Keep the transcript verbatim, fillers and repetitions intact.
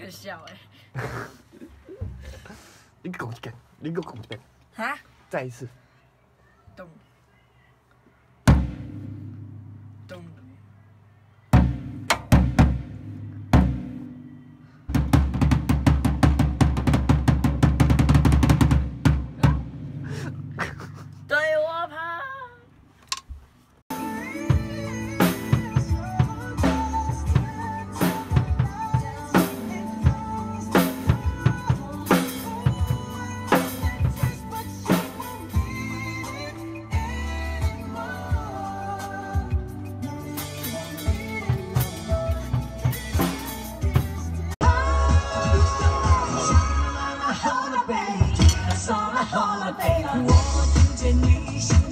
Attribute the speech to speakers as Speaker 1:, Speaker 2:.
Speaker 1: 个笑哎、欸。
Speaker 2: 你讲一遍，你给我讲一遍。
Speaker 1: 哈？
Speaker 2: 再一次。
Speaker 1: 咚咚。对我跑。我听见你心。